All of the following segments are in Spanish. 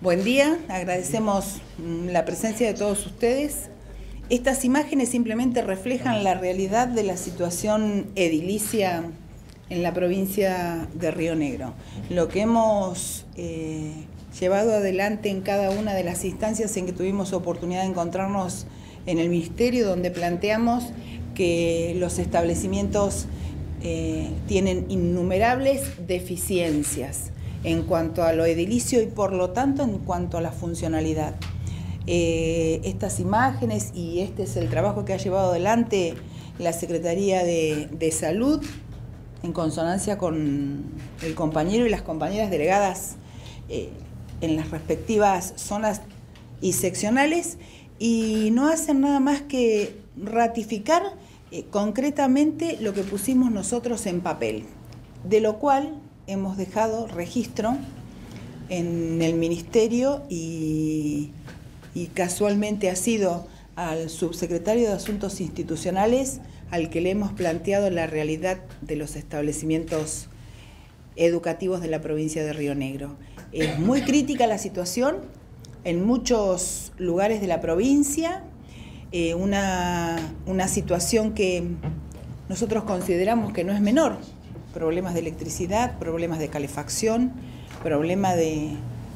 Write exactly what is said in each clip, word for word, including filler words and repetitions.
Buen día, agradecemos la presencia de todos ustedes. Estas imágenes simplemente reflejan la realidad de la situación edilicia en la provincia de Río Negro. Lo que hemos eh, llevado adelante en cada una de las instancias en que tuvimos oportunidad de encontrarnos en el Ministerio, donde planteamos que los establecimientos eh, tienen innumerables deficiencias en cuanto a lo edilicio y por lo tanto en cuanto a la funcionalidad. Eh, estas imágenes y este es el trabajo que ha llevado adelante la Secretaría de, de Salud en consonancia con el compañero y las compañeras delegadas eh, en las respectivas zonas y seccionales, y no hacen nada más que ratificar eh, concretamente lo que pusimos nosotros en papel, de lo cual hemos dejado registro en el Ministerio y, y casualmente ha sido al subsecretario de Asuntos Institucionales al que le hemos planteado la realidad de los establecimientos educativos de la provincia de Río Negro. Es muy crítica la situación en muchos lugares de la provincia, eh, una, una situación que nosotros consideramos que no es menor. Problemas de electricidad, problemas de calefacción, problemas de,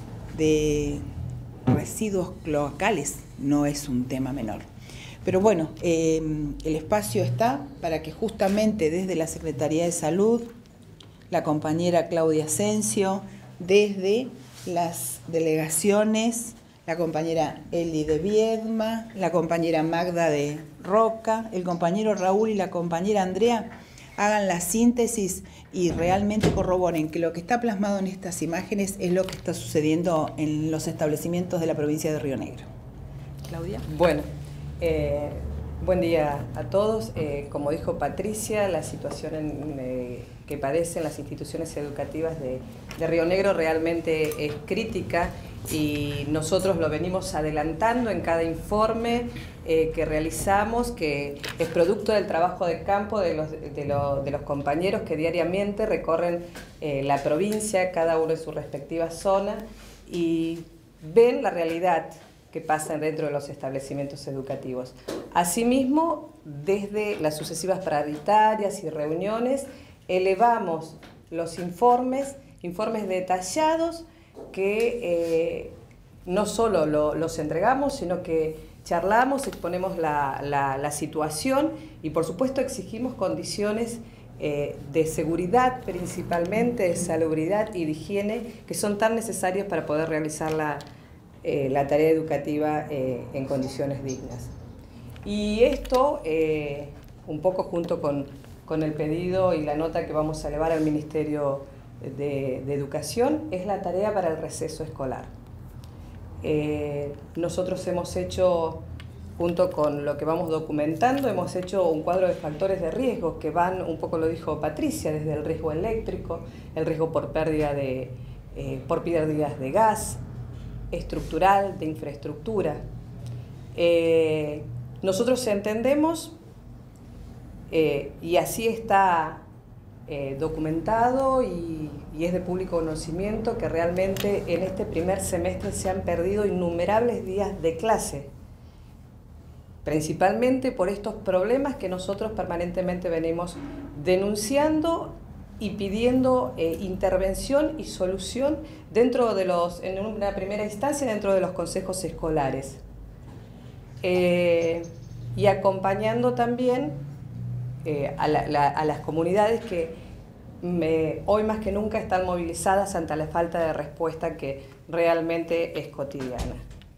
de residuos cloacales, no es un tema menor. Pero bueno, eh, el espacio está para que justamente desde la Secretaría de Salud, la compañera Claudia Asensio, desde las delegaciones, la compañera Eli de Viedma, la compañera Magda de Roca, el compañero Raúl y la compañera Andrea, hagan la síntesis y realmente corroboren que lo que está plasmado en estas imágenes es lo que está sucediendo en los establecimientos de la provincia de Río Negro. Claudia. Bueno, eh, buen día a todos. Eh, como dijo Patricia, la situación en, eh, que padecen las instituciones educativas de, de Río Negro realmente es crítica y nosotros lo venimos adelantando en cada informe eh, que realizamos, que es producto del trabajo de campo de los, de lo, de los compañeros que diariamente recorren eh, la provincia, cada uno en su respectiva zona, y ven la realidad que pasa dentro de los establecimientos educativos. Asimismo, desde las sucesivas paritarias y reuniones, elevamos los informes, informes detallados, que eh, no solo lo, los entregamos, sino que charlamos, exponemos la, la, la situación y por supuesto exigimos condiciones eh, de seguridad principalmente, de salubridad y de higiene que son tan necesarias para poder realizar la, eh, la tarea educativa eh, en condiciones dignas. Y esto, eh, un poco junto con, con el pedido y la nota que vamos a elevar al Ministerio De, de Educación, es la tarea para el receso escolar. Eh, nosotros hemos hecho, junto con lo que vamos documentando, hemos hecho un cuadro de factores de riesgo que van, un poco lo dijo Patricia, desde el riesgo eléctrico, el riesgo por pérdida de, eh, por pérdidas de gas, estructural, de infraestructura. Eh, nosotros entendemos, eh, y así está Eh, documentado y, y es de público conocimiento, que realmente en este primer semestre se han perdido innumerables días de clase, principalmente por estos problemas que nosotros permanentemente venimos denunciando y pidiendo eh, intervención y solución dentro de los, en una primera instancia dentro de los consejos escolares, eh, y acompañando también Eh, a, la, la, a las comunidades que me, hoy más que nunca están movilizadas ante la falta de respuesta que realmente es cotidiana.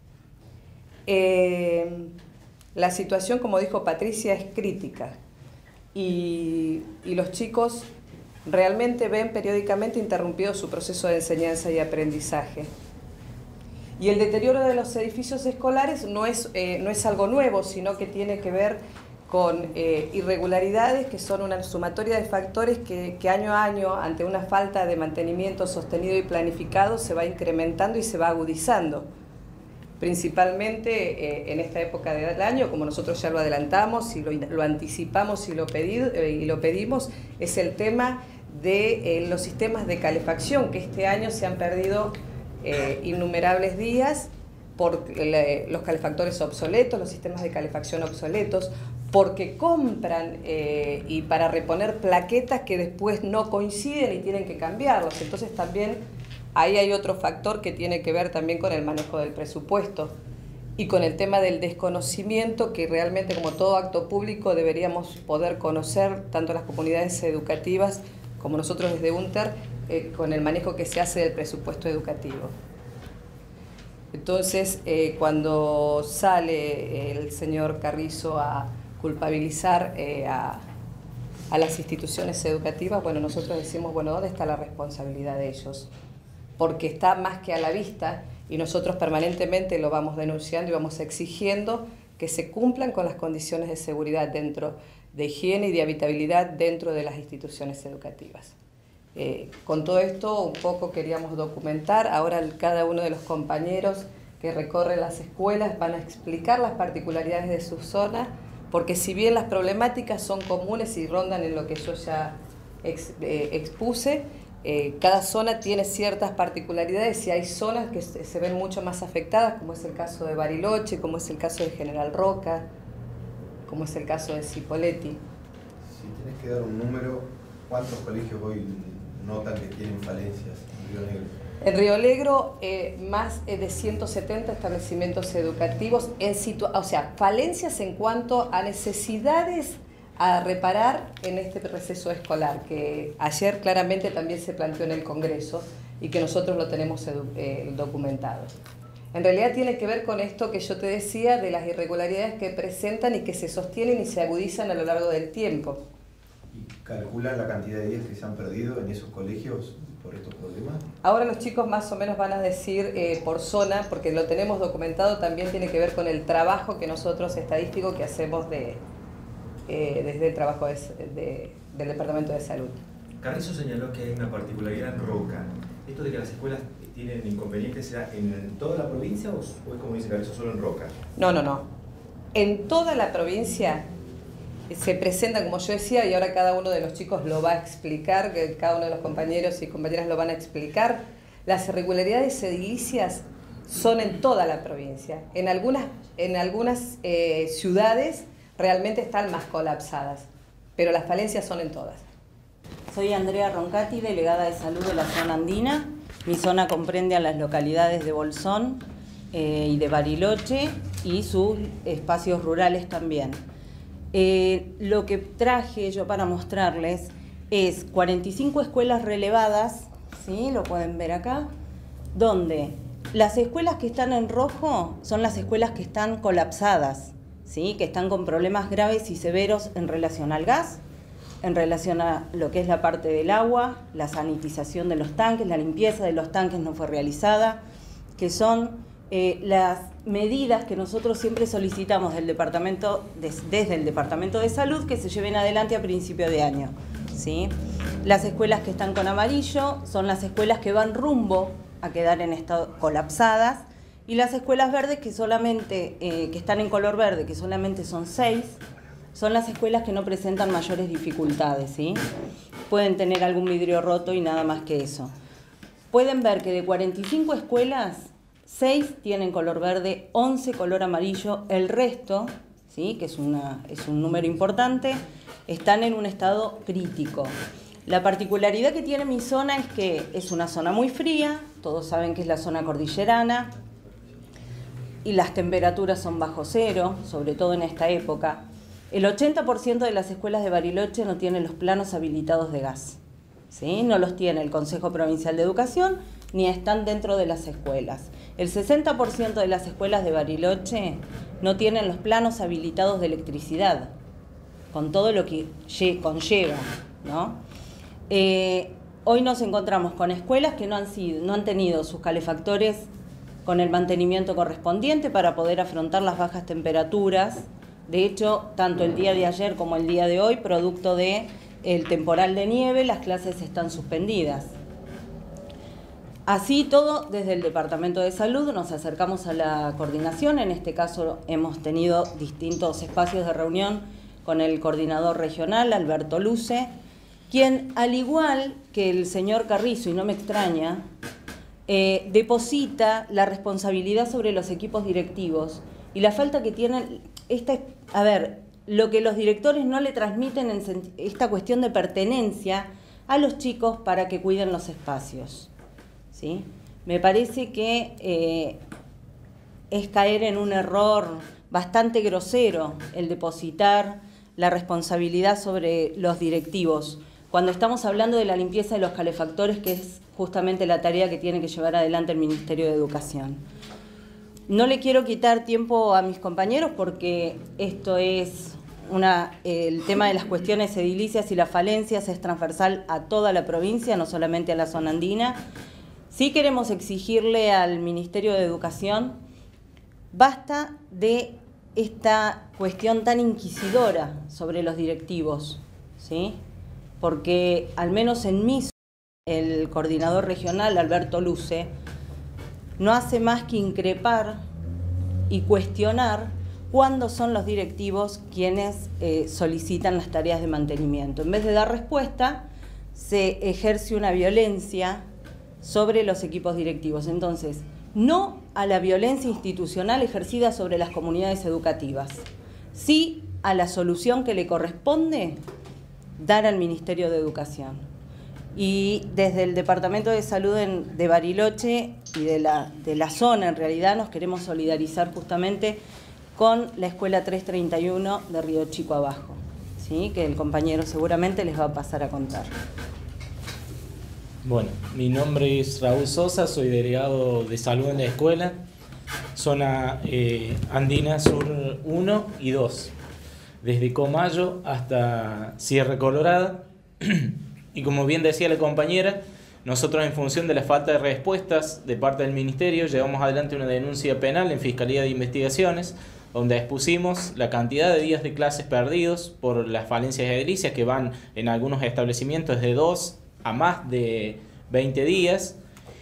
Eh, la situación, como dijo Patricia, es crítica y, y los chicos realmente ven periódicamente interrumpido su proceso de enseñanza y aprendizaje. Y el deterioro de los edificios escolares no es, eh, no es algo nuevo, sino que tiene que ver con eh, irregularidades que son una sumatoria de factores que, que año a año, ante una falta de mantenimiento sostenido y planificado, se va incrementando y se va agudizando. Principalmente eh, en esta época del año, como nosotros ya lo adelantamos y lo, lo anticipamos y lo, pedido, eh, y lo pedimos, es el tema de eh, los sistemas de calefacción, que este año se han perdido eh, innumerables días por eh, los calefactores obsoletos, los sistemas de calefacción obsoletos, porque compran eh, y para reponer plaquetas que después no coinciden y tienen que cambiarlos. Entonces también ahí hay otro factor que tiene que ver también con el manejo del presupuesto y con el tema del desconocimiento que realmente, como todo acto público, deberíamos poder conocer tanto las comunidades educativas como nosotros desde UNTER eh, con el manejo que se hace del presupuesto educativo. Entonces, eh, cuando sale el señor Carrizo a culpabilizar eh, a, a las instituciones educativas, bueno, nosotros decimos, bueno, ¿dónde está la responsabilidad de ellos? Porque está más que a la vista y nosotros permanentemente lo vamos denunciando y vamos exigiendo que se cumplan con las condiciones de seguridad dentro de higiene y de habitabilidad dentro de las instituciones educativas. Eh, con todo esto un poco queríamos documentar, ahora cada uno de los compañeros que recorren las escuelas van a explicar las particularidades de su zona, porque si bien las problemáticas son comunes y rondan en lo que yo ya ex, eh, expuse, eh, cada zona tiene ciertas particularidades y hay zonas que se, se ven mucho más afectadas, como es el caso de Bariloche, como es el caso de General Roca, como es el caso de Cipolletti. Si tienes que dar un número, ¿cuántos colegios hoy notan que tienen falencias en Río Negro? En Río Negro, eh, más de ciento setenta establecimientos educativos, en situa o sea, falencias en cuanto a necesidades a reparar en este receso escolar, que ayer claramente también se planteó en el Congreso y que nosotros lo tenemos eh, documentado. En realidad tiene que ver con esto que yo te decía de las irregularidades que presentan y que se sostienen y se agudizan a lo largo del tiempo. ¿Y calculan la cantidad de días que se han perdido en esos colegios por estos problemas? Ahora los chicos más o menos van a decir eh, por zona, porque lo tenemos documentado, también tiene que ver con el trabajo que nosotros estadístico que hacemos de, eh, desde el trabajo de, de, del Departamento de Salud. Carrizo señaló que hay una particularidad en Roca. ¿Esto de que las escuelas tienen inconvenientes será en toda la provincia o es, como dice Carrizo, solo en Roca? No, no, no. En toda la provincia se presentan, como yo decía, y ahora cada uno de los chicos lo va a explicar, que cada uno de los compañeros y compañeras lo van a explicar, las irregularidades edilicias son en toda la provincia. En algunas, en algunas eh, ciudades realmente están más colapsadas, pero las falencias son en todas. Soy Andrea Roncati, delegada de salud de la zona andina. Mi zona comprende a las localidades de Bolsón eh, y de Bariloche y sus espacios rurales también. Eh, lo que traje yo para mostrarles es cuarenta y cinco escuelas relevadas, ¿sí? Lo pueden ver acá, donde las escuelas que están en rojo son las escuelas que están colapsadas, ¿sí? Que están con problemas graves y severos en relación al gas, en relación a lo que es la parte del agua, la sanitización de los tanques, la limpieza de los tanques no fue realizada, que son eh, las medidas que nosotros siempre solicitamos del departamento, des, desde el Departamento de Salud, que se lleven adelante a principio de año, ¿sí? Las escuelas que están con amarillo son las escuelas que van rumbo a quedar en estado colapsadas, y las escuelas verdes que solamente, eh, que están en color verde, que solamente son seis, son las escuelas que no presentan mayores dificultades, ¿sí? Pueden tener algún vidrio roto y nada más que eso. Pueden ver que de cuarenta y cinco escuelas, seis tienen color verde, once color amarillo, el resto, ¿sí? Que es, una, es un número importante, están en un estado crítico. La particularidad que tiene mi zona es que es una zona muy fría, todos saben que es la zona cordillerana, y las temperaturas son bajo cero, sobre todo en esta época. El ochenta por ciento de las escuelas de Bariloche no tienen los planos habilitados de gas, ¿sí? No los tiene el Consejo Provincial de Educación, ni están dentro de las escuelas. El sesenta por ciento de las escuelas de Bariloche no tienen los planos habilitados de electricidad, con todo lo que conlleva, ¿no? Eh, hoy nos encontramos con escuelas que no han, sido, no han tenido sus calefactores con el mantenimiento correspondiente para poder afrontar las bajas temperaturas. De hecho, tanto el día de ayer como el día de hoy, producto del temporal de nieve, las clases están suspendidas. Así todo, desde el Departamento de Salud nos acercamos a la coordinación. En este caso hemos tenido distintos espacios de reunión con el coordinador regional, Alberto Luce, quien, al igual que el señor Carrizo, y no me extraña, eh, deposita la responsabilidad sobre los equipos directivos y la falta que tienen, esta, a ver, lo que los directores no le transmiten en esta cuestión de pertenencia a los chicos para que cuiden los espacios, ¿sí? Me parece que eh, es caer en un error bastante grosero el depositar la responsabilidad sobre los directivos, cuando estamos hablando de la limpieza de los calefactores, que es justamente la tarea que tiene que llevar adelante el Ministerio de Educación. No le quiero quitar tiempo a mis compañeros porque esto es una, el tema de las cuestiones edilicias y las falencias es transversal a toda la provincia, no solamente a la zona andina. Sí queremos exigirle al Ministerio de Educación, basta de esta cuestión tan inquisidora sobre los directivos, ¿sí? Porque al menos en mí, el coordinador regional, Alberto Luce, no hace más que increpar y cuestionar cuándo son los directivos quienes eh, solicitan las tareas de mantenimiento. En vez de dar respuesta, se ejerce una violencia sobre los equipos directivos. Entonces, no a la violencia institucional ejercida sobre las comunidades educativas, sí a la solución que le corresponde dar al Ministerio de Educación. Y desde el Departamento de Salud en, de Bariloche y de la, de la zona, en realidad, nos queremos solidarizar justamente con la Escuela trescientos treinta y uno de Río Chico Abajo, ¿sí? Que el compañero seguramente les va a pasar a contar. Bueno, mi nombre es Raúl Sosa, soy delegado de salud en la escuela, zona eh, andina sur uno y dos, desde Comayo hasta Sierra Colorada. Y como bien decía la compañera, nosotros en función de la falta de respuestas de parte del Ministerio llevamos adelante una denuncia penal en Fiscalía de Investigaciones, donde expusimos la cantidad de días de clases perdidos por las falencias edilicias que van en algunos establecimientos de dos a más de veinte días.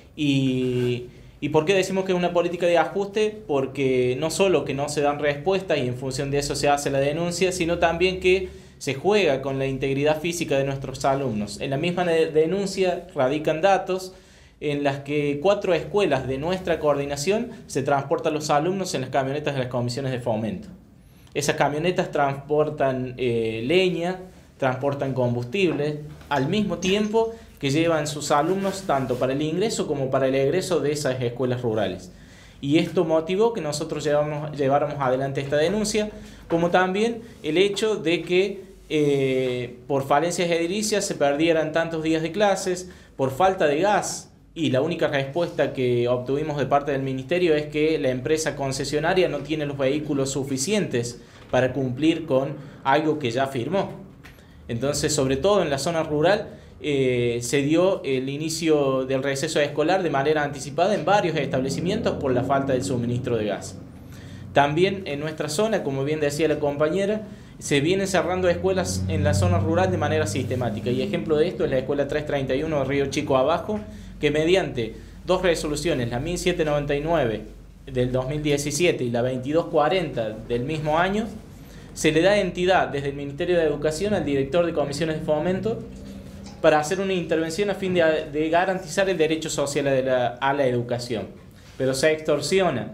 Y, ¿Y por qué decimos que es una política de ajuste? Porque no solo que no se dan respuestas y en función de eso se hace la denuncia, sino también que se juega con la integridad física de nuestros alumnos. En la misma de denuncia radican datos en las que cuatro escuelas de nuestra coordinación se transportan los alumnos en las camionetas de las comisiones de fomento. Esas camionetas transportan eh, leña, transportan combustible, al mismo tiempo que llevan sus alumnos tanto para el ingreso como para el egreso de esas escuelas rurales. Y esto motivó que nosotros llevamos, lleváramos adelante esta denuncia, como también el hecho de que eh, por falencias edilicias se perdieran tantos días de clases, por falta de gas, y la única respuesta que obtuvimos de parte del Ministerio es que la empresa concesionaria no tiene los vehículos suficientes para cumplir con algo que ya firmó. Entonces, sobre todo en la zona rural, eh, se dio el inicio del receso escolar de manera anticipada en varios establecimientos por la falta del suministro de gas. También en nuestra zona, como bien decía la compañera, se vienen cerrando escuelas en la zona rural de manera sistemática. Y ejemplo de esto es la Escuela trescientos treinta y uno de Río Chico Abajo, que mediante dos resoluciones, la mil setecientos noventa y nueve del dos mil diecisiete y la veintidós cuarenta del mismo año, se le da entidad desde el Ministerio de Educación al director de comisiones de fomento para hacer una intervención a fin de, de garantizar el derecho social a la, a la educación. Pero se extorsiona,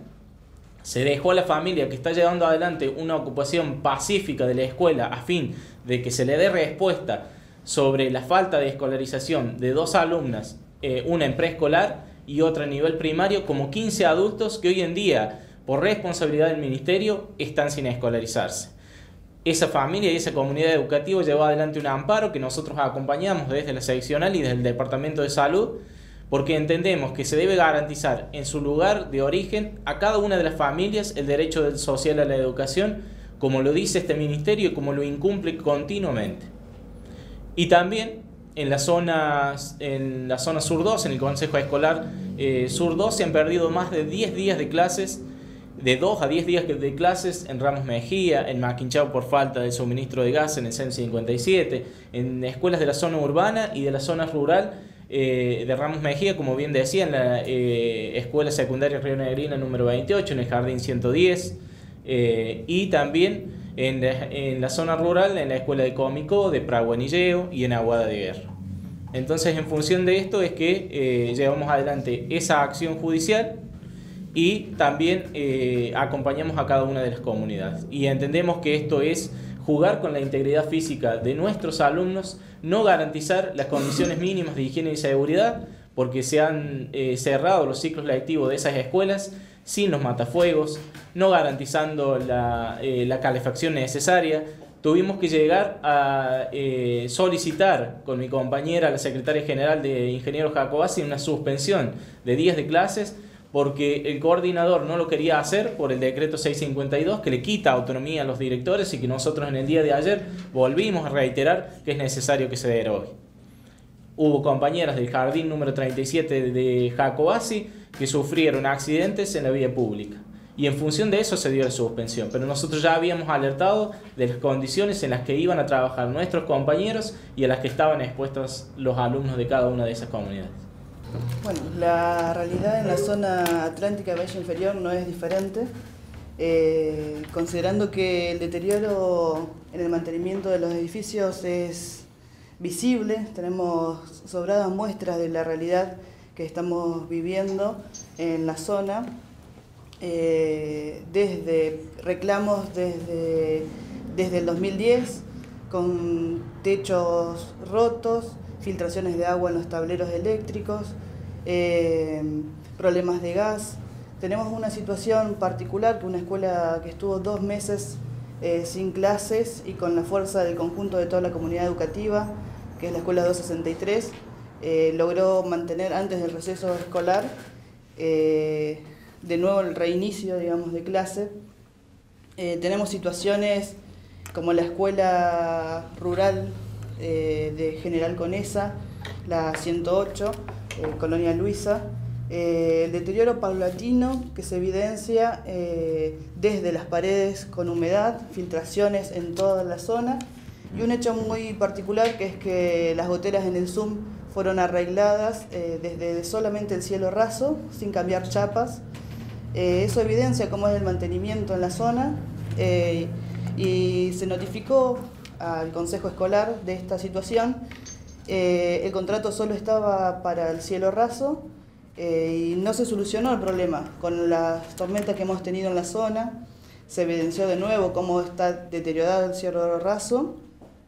se dejó a la familia que está llevando adelante una ocupación pacífica de la escuela a fin de que se le dé respuesta sobre la falta de escolarización de dos alumnas, eh, una en preescolar y otra a nivel primario, como quince adultos que hoy en día, por responsabilidad del Ministerio, están sin escolarizarse. Esa familia y esa comunidad educativa llevó adelante un amparo que nosotros acompañamos desde la seccional y desde el Departamento de Salud, porque entendemos que se debe garantizar en su lugar de origen a cada una de las familias el derecho social a la educación, como lo dice este Ministerio y como lo incumple continuamente. Y también en la zona, en la zona Sur dos, en el Consejo Escolar eh, Sur dos, se han perdido más de diez días de clases, de dos a diez días de clases en Ramos Mejía, en Maquinchao por falta de suministro de gas en el C E M cincuenta y siete, en escuelas de la zona urbana y de la zona rural eh, de Ramos Mejía, como bien decía, en la eh, Escuela Secundaria Río Negrina número veintiocho, en el Jardín ciento diez, eh, y también en la, en la zona rural, en la Escuela de Cómico de Praguanilleo y en Aguada de Guerra. Entonces, en función de esto es que eh, llevamos adelante esa acción judicial y también eh, acompañamos a cada una de las comunidades. Y entendemos que esto es jugar con la integridad física de nuestros alumnos, no garantizar las condiciones mínimas de higiene y seguridad, porque se han eh, cerrado los ciclos lectivos de esas escuelas sin los matafuegos, no garantizando la, eh, la calefacción necesaria. Tuvimos que llegar a eh, solicitar con mi compañera, la secretaria general de Ingenieros Jacobasi, una suspensión de días de clases porque el coordinador no lo quería hacer por el decreto seiscientos cincuenta y dos, que le quita autonomía a los directores y que nosotros en el día de ayer volvimos a reiterar que es necesario que se derogue. Hubo compañeras del jardín número treinta y siete de Jacobasi que sufrieron accidentes en la vía pública. Y en función de eso se dio la suspensión. Pero nosotros ya habíamos alertado de las condiciones en las que iban a trabajar nuestros compañeros y a las que estaban expuestos los alumnos de cada una de esas comunidades. Bueno, la realidad en la zona atlántica de Valle Inferior no es diferente. Eh, considerando que el deterioro en el mantenimiento de los edificios es visible, tenemos sobradas muestras de la realidad que estamos viviendo en la zona. Eh, desde reclamos desde, desde el dos mil diez, con techos rotos, filtraciones de agua en los tableros eléctricos, eh, problemas de gas. Tenemos una situación particular, que una escuela que estuvo dos meses eh, sin clases y con la fuerza del conjunto de toda la comunidad educativa, que es la escuela doscientos sesenta y tres, eh, logró mantener antes del receso escolar eh, de nuevo el reinicio, digamos, de clase. Eh, tenemos situaciones como la escuela rural eh, de General Conesa, la ciento ocho, eh, Colonia Luisa, eh, el deterioro paulatino que se evidencia eh, desde las paredes con humedad, filtraciones en toda la zona, y un hecho muy particular, que es que las goteras en el Zoom fueron arregladas eh, desde solamente el cielo raso, sin cambiar chapas. Eh, eso evidencia cómo es el mantenimiento en la zona, eh, y se notificó al Consejo Escolar de esta situación. Eh, el contrato solo estaba para el cielo raso eh, y no se solucionó el problema. Con las tormentas que hemos tenido en la zona, se evidenció de nuevo cómo está deteriorado el cielo raso.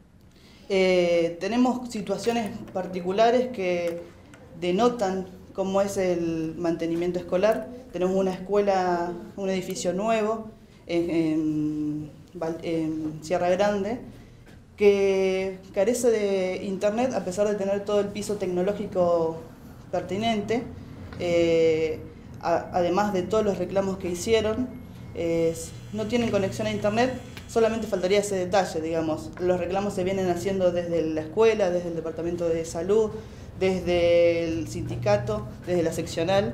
Eh, tenemos situaciones particulares que denotan cómo es el mantenimiento escolar. Tenemos una escuela, un edificio nuevo en, en, en Sierra Grande, que carece de internet a pesar de tener todo el piso tecnológico pertinente, eh, a, además de todos los reclamos que hicieron. Eh, no tienen conexión a internet, solamente faltaría ese detalle, digamos. Los reclamos se vienen haciendo desde la escuela, desde el Departamento de Salud, desde el sindicato, desde la seccional.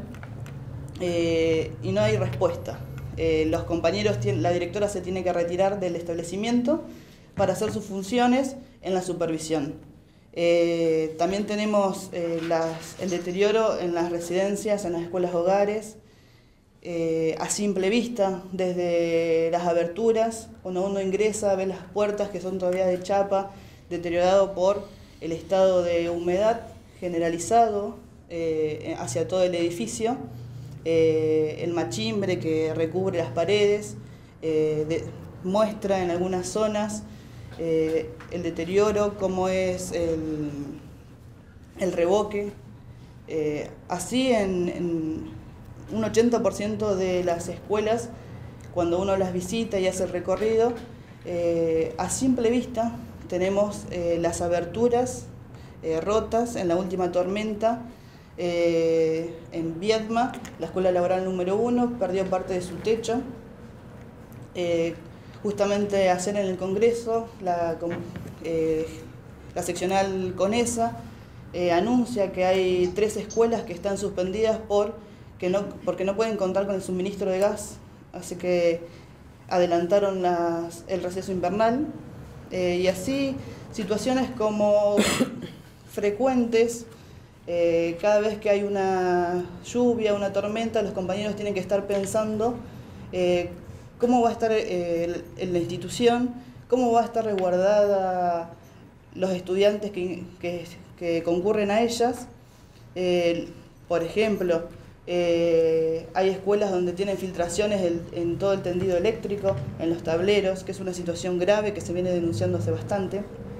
Eh, y no hay respuesta. Eh, los compañeros, la directora se tiene que retirar del establecimiento para hacer sus funciones en la supervisión. Eh, también tenemos eh, las, el deterioro en las residencias, en las escuelas hogares, eh, a simple vista, desde las aberturas, cuando uno ingresa ve las puertas que son todavía de chapa, deteriorado por el estado de humedad generalizado eh, hacia todo el edificio. Eh, el machimbre que recubre las paredes eh, de, muestra en algunas zonas eh, el deterioro, como es el, el revoque. Eh, así en, en un ochenta por ciento de las escuelas, cuando uno las visita y hace el recorrido, eh, a simple vista tenemos eh, las aberturas eh, rotas en la última tormenta. Eh, en Viedma, la escuela laboral número uno perdió parte de su techo. Eh, justamente ayer en el Congreso, la, eh, la seccional Conesa eh, anuncia que hay tres escuelas que están suspendidas por, que no, porque no pueden contar con el suministro de gas, así que adelantaron las, el receso invernal. Eh, y así situaciones como frecuentes. Eh, cada vez que hay una lluvia, una tormenta, los compañeros tienen que estar pensando eh, cómo va a estar eh, en la institución, cómo va a estar resguardada los estudiantes que, que, que que concurren a ellas. Eh, por ejemplo, eh, hay escuelas donde tienen filtraciones en, en todo el tendido eléctrico, en los tableros, que es una situación grave que se viene denunciando hace bastante.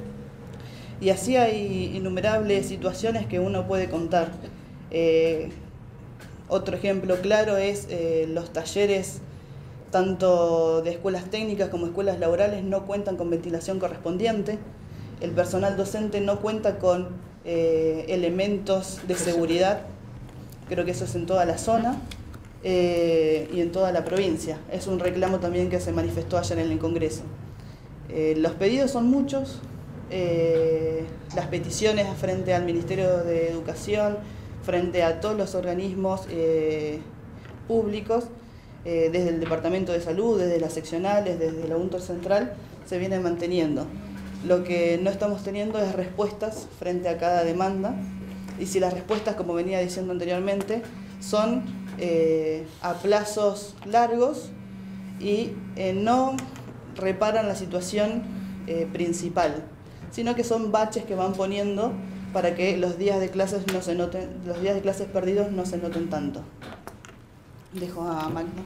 Y así hay innumerables situaciones que uno puede contar. Eh, otro ejemplo claro es eh, los talleres, tanto de escuelas técnicas como escuelas laborales, no cuentan con ventilación correspondiente. El personal docente no cuenta con eh, elementos de seguridad. Creo que eso es en toda la zona eh, y en toda la provincia. Es un reclamo también que se manifestó ayer en el Congreso. Eh, los pedidos son muchos. Eh, las peticiones frente al Ministerio de Educación, frente a todos los organismos eh, públicos, eh, desde el Departamento de Salud, desde las seccionales, desde la UNTOR Central, se vienen manteniendo. Lo que no estamos teniendo es respuestas frente a cada demanda, y si las respuestas, como venía diciendo anteriormente, son eh, a plazos largos y eh, no reparan la situación eh, principal, sino que son baches que van poniendo para que los días de clases no se noten, los días de clases perdidos no se noten tanto. Dejo a Magda.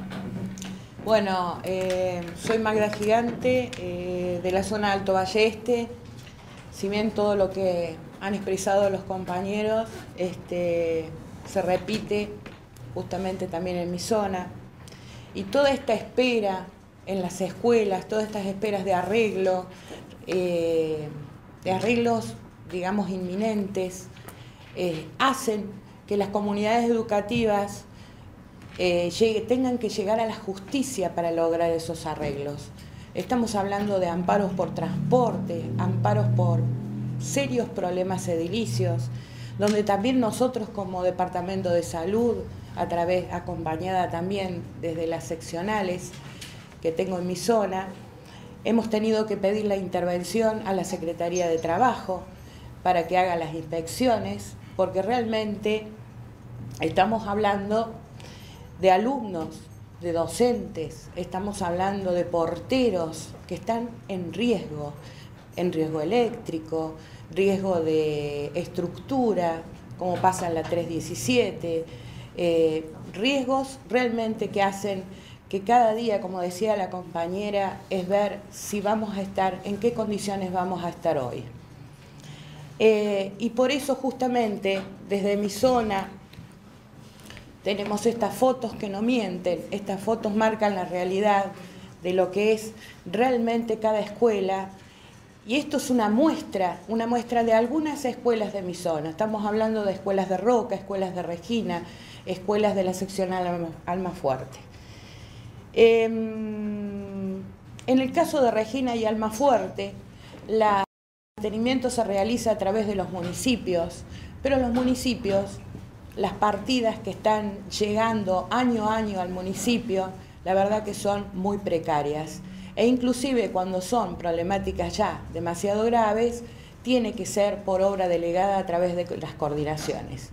Bueno, eh, soy Magda Gigante, eh, de la zona Alto Valle Este. Si bien todo lo que han expresado los compañeros este, se repite justamente también en mi zona, y toda esta espera en las escuelas, todas estas esperas de arreglo, eh, de arreglos, digamos, inminentes, eh, hacen que las comunidades educativas eh, llegue, tengan que llegar a la justicia para lograr esos arreglos. Estamos hablando de amparos por transporte, amparos por serios problemas edilicios, donde también nosotros como Departamento de Salud, a través, acompañada también desde las seccionales que tengo en mi zona, hemos tenido que pedir la intervención a la Secretaría de Trabajo para que haga las inspecciones, porque realmente estamos hablando de alumnos, de docentes, estamos hablando de porteros que están en riesgo, en riesgo eléctrico, riesgo de estructura, como pasa en la tres diecisiete, eh, riesgos realmente que hacen que cada día, como decía la compañera, es ver si vamos a estar, en qué condiciones vamos a estar hoy. Eh, y por eso justamente desde mi zona tenemos estas fotos que no mienten, estas fotos marcan la realidad de lo que es realmente cada escuela, y esto es una muestra, una muestra de algunas escuelas de mi zona. Estamos hablando de escuelas de Roca, escuelas de Regina, escuelas de la seccional Almafuerte. Eh, en el caso de Regina y Almafuerte, la el mantenimiento se realiza a través de los municipios, pero los municipios, las partidas que están llegando año a año al municipio, la verdad que son muy precarias. E inclusive cuando son problemáticas ya demasiado graves, tiene que ser por obra delegada a través de las coordinaciones.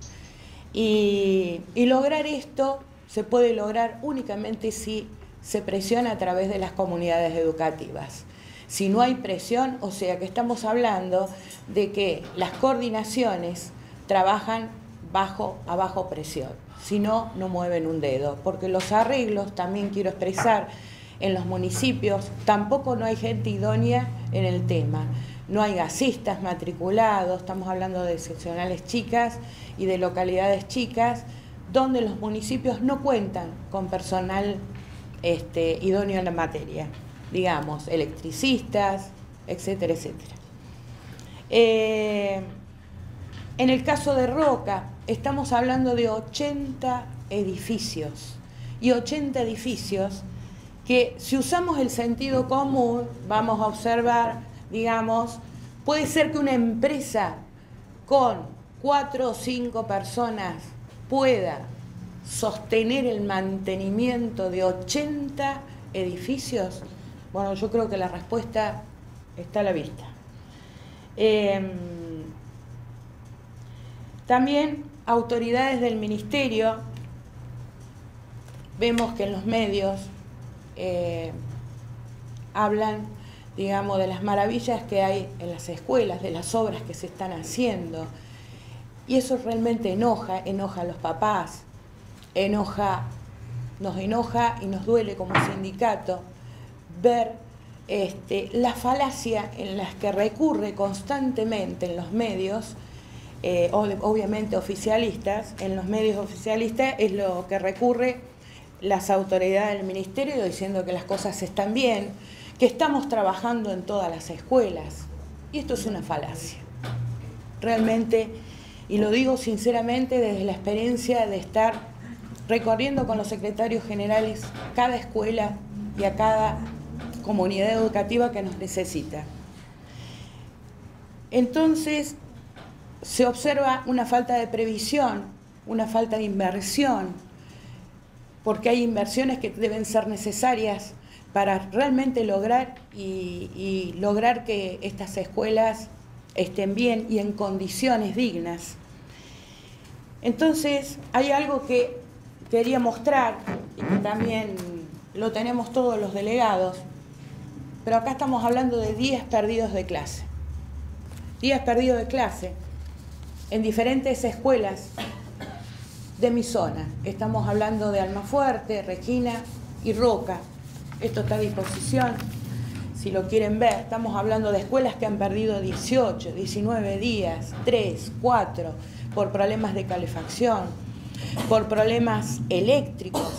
Y, y lograr esto se puede lograr únicamente si se presiona a través de las comunidades educativas. Si no hay presión, o sea que estamos hablando de que las coordinaciones trabajan bajo, a bajo presión, si no, no mueven un dedo, porque los arreglos, también quiero expresar, en los municipios tampoco no hay gente idónea en el tema, no hay gasistas matriculados, estamos hablando de seccionales chicas y de localidades chicas, donde los municipios no cuentan con personal este, idóneo en la materia, digamos, electricistas, etcétera, etcétera. Eh, en el caso de Roca, estamos hablando de ochenta edificios, y ochenta edificios que si usamos el sentido común, vamos a observar, digamos, puede ser que una empresa con cuatro o cinco personas pueda sostener el mantenimiento de ochenta edificios. Bueno, yo creo que la respuesta está a la vista. Eh, también autoridades del ministerio, vemos que en los medios eh, hablan digamos, de las maravillas que hay en las escuelas, de las obras que se están haciendo. Y eso realmente enoja, enoja a los papás, enoja, nos enoja y nos duele como sindicato ver este, la falacia en las que recurre constantemente en los medios, eh, obviamente oficialistas, en los medios oficialistas es lo que recurre las autoridades del ministerio diciendo que las cosas están bien, que estamos trabajando en todas las escuelas. Y esto es una falacia. Realmente, y lo digo sinceramente desde la experiencia de estar recorriendo con los secretarios generales cada escuela y a cada comunidad educativa que nos necesita. Entonces, se observa una falta de previsión, una falta de inversión, porque hay inversiones que deben ser necesarias para realmente lograr y, y lograr que estas escuelas estén bien y en condiciones dignas. Entonces, hay algo que quería mostrar y que también lo tenemos todos los delegados, pero acá estamos hablando de días perdidos de clase. Días perdidos de clase en diferentes escuelas de mi zona. Estamos hablando de Almafuerte, Regina y Roca. Esto está a disposición, si lo quieren ver. Estamos hablando de escuelas que han perdido dieciocho, diecinueve días, tres, cuatro, por problemas de calefacción, por problemas eléctricos.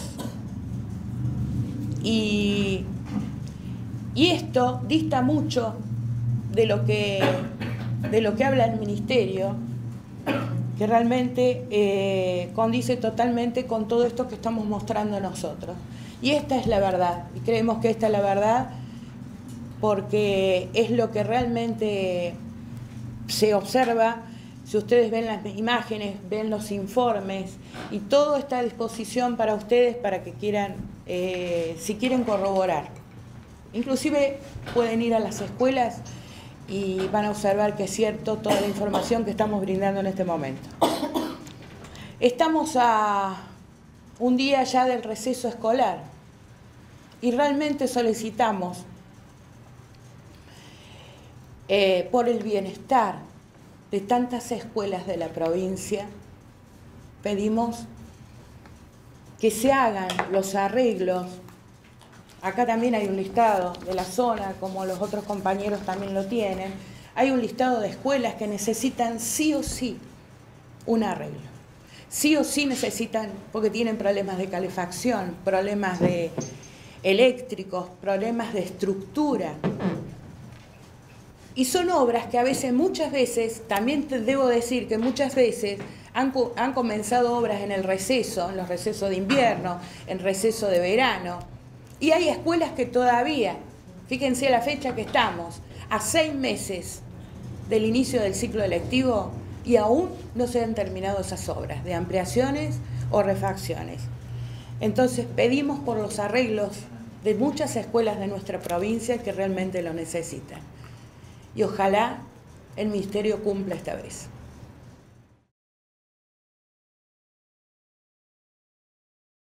Y, y esto dista mucho de lo que, de lo que habla el ministerio, que realmente eh, condice totalmente con todo esto que estamos mostrando nosotros. Y esta es la verdad, y creemos que esta es la verdad porque es lo que realmente se observa. Si ustedes ven las imágenes, ven los informes, y todo está a disposición para ustedes para que quieran, eh, si quieren corroborar. Inclusive pueden ir a las escuelas y van a observar que es cierto toda la información que estamos brindando en este momento. Estamos a un día ya del receso escolar y realmente solicitamos eh, por el bienestar de tantas escuelas de la provincia, pedimos que se hagan los arreglos. Acá también hay un listado de la zona, como los otros compañeros también lo tienen. Hay un listado de escuelas que necesitan sí o sí un arreglo. Sí o sí necesitan, porque tienen problemas de calefacción, problemas de eléctricos, problemas de estructura. Y son obras que a veces, muchas veces, también te debo decir que muchas veces han, han comenzado obras en el receso, en los recesos de invierno, en receso de verano. Y hay escuelas que todavía, fíjense la fecha que estamos, a seis meses del inicio del ciclo lectivo y aún no se han terminado esas obras de ampliaciones o refacciones. Entonces pedimos por los arreglos de muchas escuelas de nuestra provincia que realmente lo necesitan. Y ojalá el ministerio cumpla esta vez.